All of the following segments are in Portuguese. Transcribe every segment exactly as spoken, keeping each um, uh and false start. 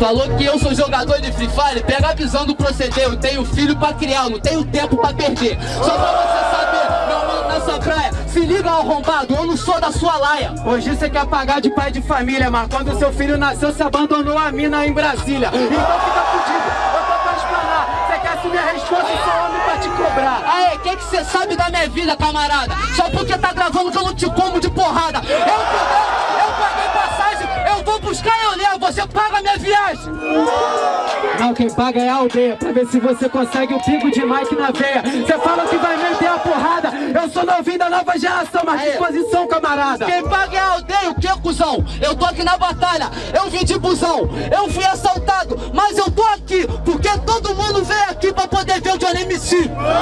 Falou que eu sou jogador de Free Fire, pega a visão do proceder. Eu tenho filho pra criar, eu não tenho tempo pra perder. Só pra você saber, meu mano nessa praia, se liga arrombado, eu não sou da sua laia. Hoje você quer pagar de pai de família, mas quando seu filho nasceu, você abandonou a mina em Brasília. Então fica fudido, eu tô pra explanar. Você quer assumir a resposta e sou homem pra te cobrar. Aê, o que que você sabe da minha vida, camarada? Só porque tá gravando que eu não te como de porrada. Eu puder, eu paguei passagem, eu vou buscar e eu levo, você paga a minha viagem. Não, quem paga é a aldeia, pra ver se você consegue o pingo de Mike na veia. Você fala que vai meter a porrada, eu sou novinho da nova geração, mas disposição, camarada. Quem paga é a aldeia, o que, cuzão? Eu tô aqui na batalha, eu vim de busão, eu fui assaltado, mas eu tô aqui, porque todo mundo veio aqui pra poder ver o Johnny M C.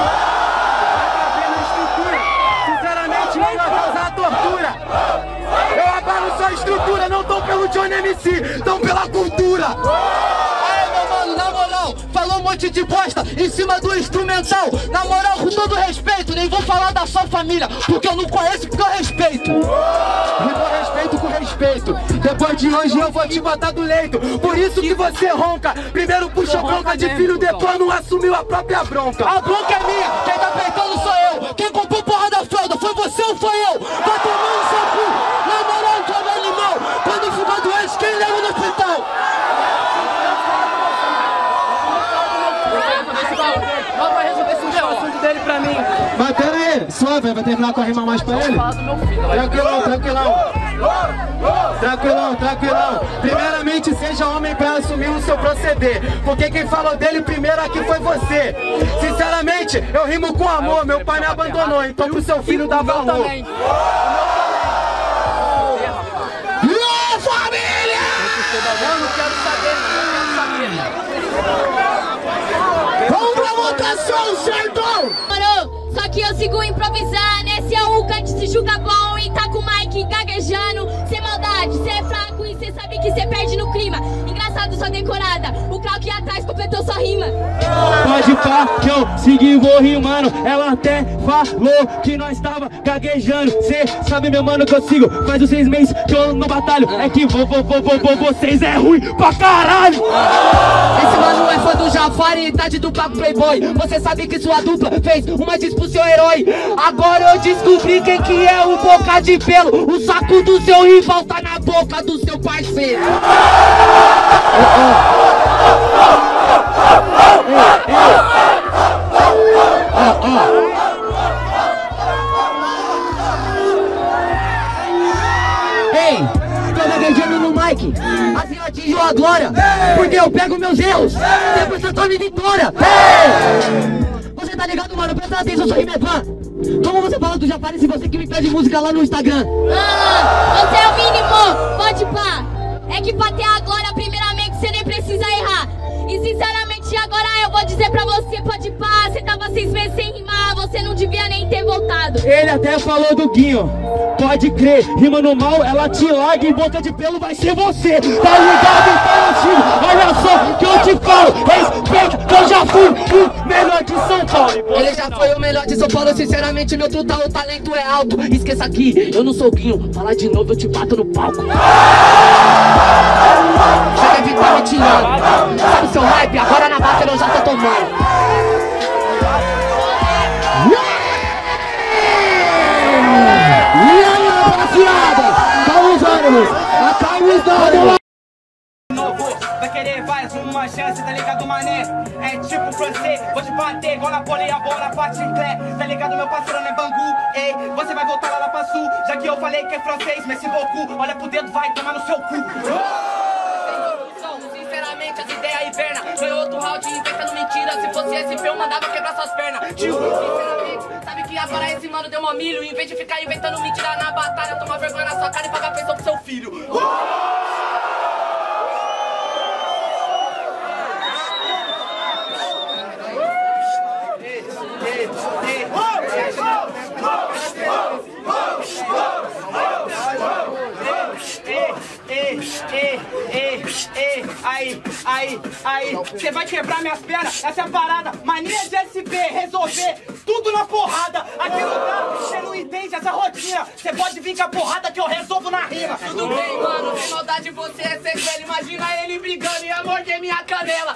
Sinceramente, melhor usar a tortura. Eu abalo sua estrutura, não tão pelo Johnny M C, tão pela cultura. Na moral, falou um monte de bosta em cima do instrumental. Na moral, com todo respeito, nem vou falar da sua família, porque eu não conheço, porque eu respeito. Rimo respeito com respeito. Depois de hoje eu vou te botar do leito. Por isso que você ronca. Primeiro puxa bronca de filho, depois não assumiu a própria bronca. A bronca é minha, quem tá peitando sou eu. Quem comprou porra da fralda, foi você ou foi eu? Vai tomar no seu cu. Na moral, todo animal, quando ficar doente, quem leva no hospital? Dele pra mim. Mas pera aí, suave, vai terminar com a rima mais pra ele? Tranquilão, tranquilão. Tranquilão, tranquilão. Primeiramente, seja homem pra assumir o seu proceder, porque quem falou dele primeiro aqui foi você. Sinceramente, eu rimo com amor, meu pai me abandonou, então pro seu filho dá valor. Ô, família! Eu não quero saber, não quero saber. Vamos pra votação, certo? Só que eu sigo improvisando, esse é o cante se julga bom e tá com o Mike gaguejando. Sem maldade, cê é fraco e cê sabe que cê perde no clima. Engraçado, só decorada, o Clau que atrás completou sua rima. Pode pá, que eu segui e vou rimando. Ela até falou que nós tava gaguejando. Cê sabe, meu mano, que eu sigo. Faz os seis meses que eu não batalho. É que vou, vou, vou, vou, vou, vocês é ruim pra caralho. Esse mano é fã do Jafari e tá de dupla com Playboy. Você sabe que sua dupla fez uma disputa pro seu herói. Agora eu descobri quem que é o boca de pelo. O saco do seu rival tá na boca do seu parceiro. Ei, tô gaguejando no mic, assim eu atinjo a glória, porque eu pego meus erros, depois eu torno em vitória. Ei! Você tá ligado, mano? Presta atenção, sou Rimevan. Como você fala do Jafari se você que me pede música lá no Instagram? Ah, você é o mínimo, pode pá. É que pra ter a glória, primeiramente, você nem precisa errar. E sinceramente, agora eu vou dizer pra você, pode pá. Você tava seis meses sem rimar, você não devia nem ter voltado. Ele até falou do Guinho, pode crer. Rima no mal, ela te larga e boca de pelo vai ser você. Tá ligado, tá no time? Olha só que eu te falo. Respeito, que eu já fui o melhor de São Paulo. Ele já foi o melhor de São Paulo, sinceramente, meu total, o talento é alto. Esqueça aqui, eu não sou Guinho. Falar de novo, eu te bato no palco. Você deve estar me tirando. Sabe o seu hype? Agora na batalha eu já tô tomando. E aí, rapaziada? Calma os ânimos. Acalma os ânimos. Vai querer mais uma chance, tá ligado, mané? É tipo francês, vou te bater igual Napoleão, bola parte clé. Tá ligado, meu parceiro, não é Bangu. Ei, você vai voltar lá pra sul, já que eu falei que é francês, mas se Goku, olha pro dedo, vai tomar no seu cu. Sinceramente, as ideias hiberna. Foi outro round inventando mentira. Se fosse esse eu mandava quebrar suas pernas. Tio, sinceramente, sabe que agora esse mano deu uma milho. Em vez de ficar inventando mentira na batalha, toma vergonha na sua cara e paga a pensão pro seu filho. Ei, ei, ei, ei, Ei, aí, aí, aí, você vai quebrar minhas pernas, essa é a parada, mania de S P, resolver tudo na porrada, aqui não dá, você não entende essa rotina, você pode vir com a porrada que eu resolvo na rima. Tudo bem, mano, sem maldade você é sequela, imagina ele brigando e ia morder minha canela.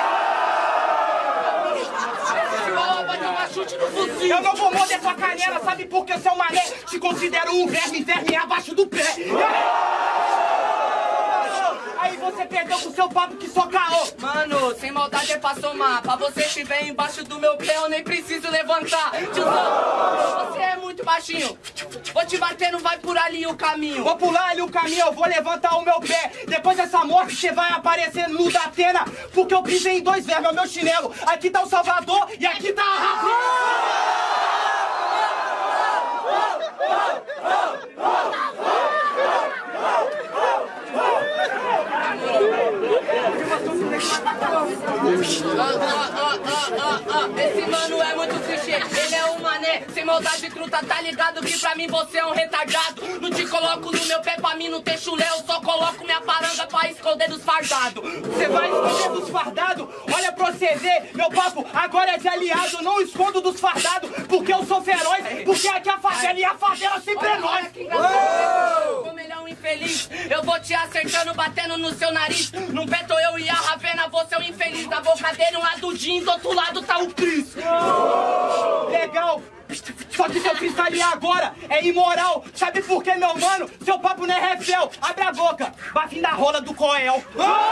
Eu não vou morder sua canela, sabe por que seu mané? Te considero um verme, verme abaixo do pé. Aí você perdeu com seu papo que só caô. Mano, sem maldade é pra somar. Pra você estiver embaixo do meu pé, eu nem preciso levantar. Tiozão, você é muito baixinho. Vou te bater, não vai por ali o caminho. Vou pular ali o caminho, eu vou levantar o meu pé. Depois dessa morte, você vai aparecer no da Atena. Porque eu pisei em dois vermes, é o meu chinelo. Aqui tá o Salvador e aqui tá a Rafa. Esse mano é muito clichê, ele é um mané, sem maldade truta, tá ligado que pra mim você é um retardado. Não te coloco no meu pé, pra mim não ter chulé, eu só coloco minha paranga pra esconder dos fardados. Você vai esconder dos fardados? Olha pra você ver, meu papo agora é de aliado, não escondo dos fardados, porque eu sou feroz, porque aqui a favela e a favela sempre é nós. Como ele é um infeliz, eu vou te acertando, batendo no seu nariz. Num pé tô eu e a Ravena, você é um infeliz. Da boca dele um lado o Jim, do outro lado tá o Chris. Legal, só que seu freestyle agora é imoral. Sabe por quê, meu mano? Seu papo não é refel. Abre a boca, bafinho da rola do Coel.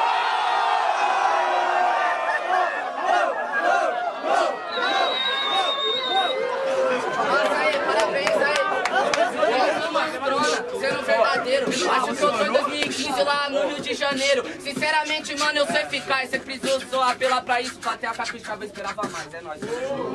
Sendo verdadeiro, acho que eu tô em dois mil e quinze lá no Rio de Janeiro. Sinceramente, mano, eu sou eficaz. Você precisou só apelar pra isso, bater a capixaba, eu esperava mais, é nóis.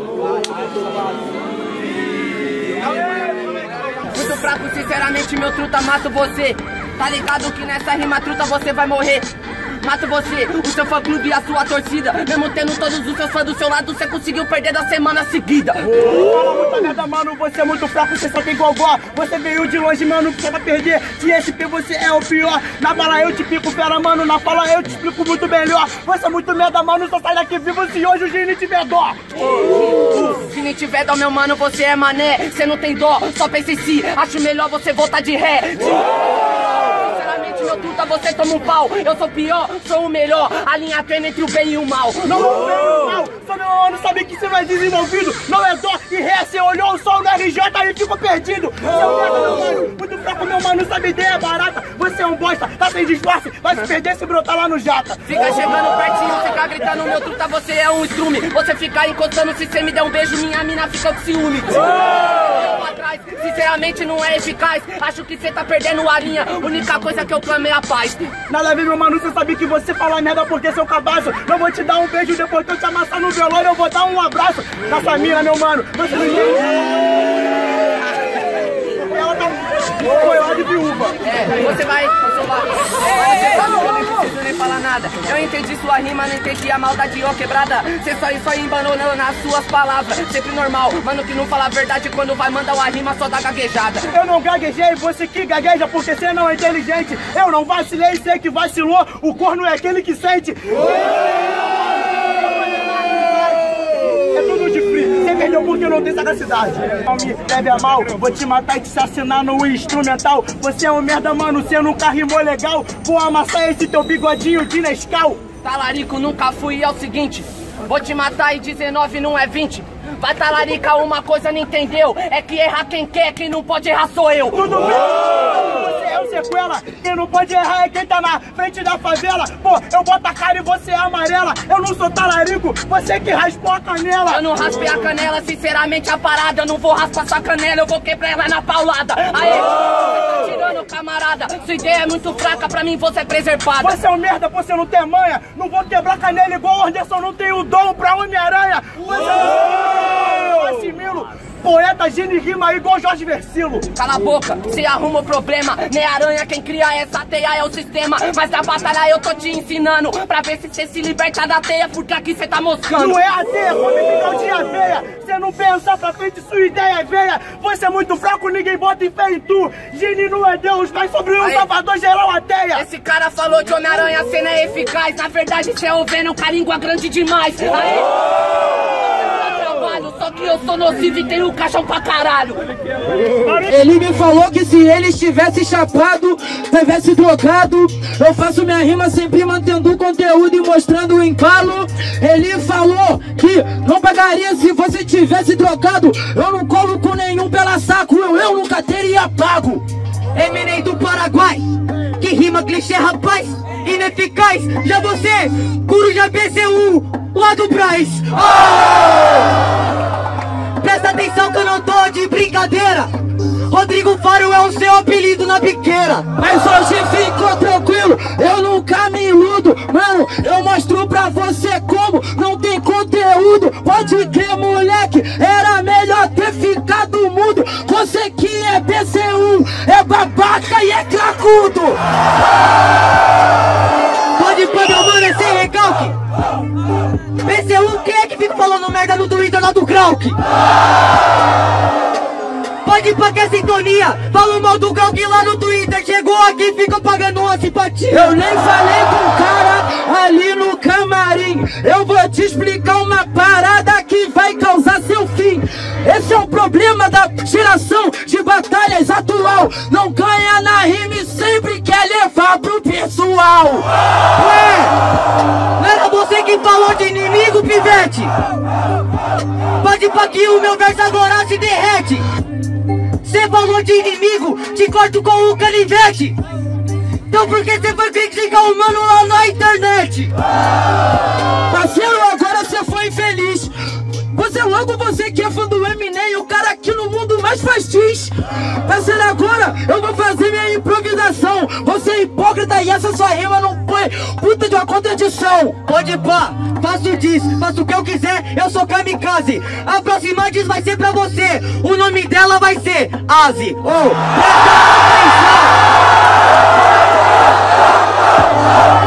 Muito fraco, sinceramente, meu truta, mato você. Tá ligado que nessa rima truta você vai morrer. Mato você, o seu fã clube e a sua torcida. Mesmo tendo todos os seus fãs do seu lado, você conseguiu perder da semana seguida. Fala muita merda, mano, você é muito fraco, você só tem gogó. Você veio de longe, mano, só pra perder. De S P você é o pior. Na bala eu te pico, fera, mano, na fala eu te explico muito melhor. Você é muito merda, mano, só sai daqui vivo se hoje o Gini tiver dó. Se nem tiver dó, meu mano, você é mané. Você não tem dó, só pensa em si. Acho melhor você voltar de ré. Sinceramente, meu truta, você toma um pau. Eu sou pior, sou o melhor. A linha treina entre o bem e o mal. Não, não, não, não. Só meu mano sabe que você vai desenvolvido. Não é dó e ré, você olhou o sol no R J e ficou perdido. Seu merda, meu mano, muito fraco, meu mano, sabe ideia barata. Você é um bosta, tá sem disfarce. Vai se perder se brotar lá no jata. Fica chegando pertinho, fica gritando, meu truta, você é um estrume. Você fica encostando, se você me der um beijo, minha mina fica com ciúme. Eu atrás, sinceramente não é eficaz. Acho que você tá perdendo a linha. Única coisa que eu clamo é a paz. Nada a ver, meu mano, você sabe que você fala merda porque seu cabaço. Não vou te dar um beijo depois que eu te amassar no velório, eu vou dar um abraço nessa mina, meu mano. Você não entende? Ela tá foi lá de viúva. É, você vai, você vai. Você sabe que eu nem preciso nem falar nada. Eu entendi sua rima, não entendi a maldade, ó quebrada. Você só, só embanou nas suas palavras. Sempre normal, mano que não fala a verdade quando vai mandar uma rima só dá gaguejada. Eu não gaguejei, você que gagueja porque você não é inteligente. Eu não vacilei, sei que vacilou. O corno é aquele que sente. É tudo de free, você perdeu porque não tem sagacidade. Não me leve a mal, vou te matar e te assassinar no instrumental. Você é um merda, mano, você nunca rimou legal. Vou amassar esse teu bigodinho de Nescau. Talarico nunca fui, é o seguinte. Vou te matar e dezenove não é vinte. Vai talarica, uma coisa não entendeu. É que errar quem quer, quem não pode errar sou eu. Tudo bem, você é o sequela. Quem não pode errar é quem tá na frente da favela. Pô, eu boto a cara e você é amarela. Eu não sou talarico, você que raspou a canela. Eu não raspei a canela, sinceramente a parada. Eu não vou raspar sua canela, eu vou quebrar ela na paulada. Aê, você tá tirando, camarada. Sua ideia é muito fraca, pra mim você é preservada. Você é um merda, você não tem manha. Não vou quebrar canela igual o Anderson, não tem o dom pra Homem-Aranha. Você... Eu assimilo poeta, Gini rima igual Jorge Versilo. Cala a boca, se arruma o problema. Nem aranha, quem cria essa teia é o sistema. Mas na batalha eu tô te ensinando pra ver se cê se liberta da teia, porque aqui cê tá moscando. Não é a teia, come final de aveia. Cê não pensa pra frente, sua ideia é veia. Você é muito fraco, ninguém bota em fé em tu. Gini não é Deus, mas sobre o Salvador geral a teia. Esse cara falou de Homem-Aranha, a cena é eficaz. Na verdade cê é o Venom, com a língua grande demais. Aê! Só que eu sou nocivo e tenho caixão pra caralho. Ele me falou que se ele estivesse chapado, tivesse drogado, eu faço minha rima sempre mantendo o conteúdo e mostrando o embalo. Ele falou que não pagaria se você tivesse drogado. Eu não colo com nenhum pela saco, eu, eu nunca teria pago. Eminem do Paraguai, que rima clichê, rapaz, ineficaz. Já você, Coruja B C U, lá do Braz. Oh! Presta atenção que eu não tô de brincadeira. Rodrigo Faro é o seu apelido na biqueira. Mas hoje ficou tranquilo, eu nunca me iludo. Mano, eu mostro pra você como não tem conteúdo. Pode crer, moleque, era melhor ter ficado mudo. Você que é B C U, é babaca e é cracudo. Pode pôr, meu mano, é sem recalque. B C U, quem é que fica falando merda no Twitter lá do Krauk? Pode ir pra que é sintonia. Fala mal do Krauk lá no Twitter. Chegou aqui e fica pagando uma simpatia. Eu nem falei com o cara ali no camarim. Eu vou te explicar uma parada que vai causar seu fim. Esse é o problema da geração de batalhas atual. Não ganha na rima e sempre quer levar pro pessoal. Ué, não era você que falou de inimigo, pivete? Pode ir pra que o meu verso agora se derrete. Cê falou de inimigo, te corto com o canivete. Então por que cê foi criticar o mano lá na internet? Parceiro, agora cê foi infeliz. Você logo, você que é fã do Eminem, o cara aqui no mundo mais faz diz. Parceiro, agora eu vou fazer minha improvisação. Você é hipócrita e essa sua rima não foi puta de uma contradição. Pode pá, faço diz, faço o que eu quiser, eu sou kamikaze. A próxima diz vai ser pra você, o nome dela vai ser Azi. Oh, presta atenção.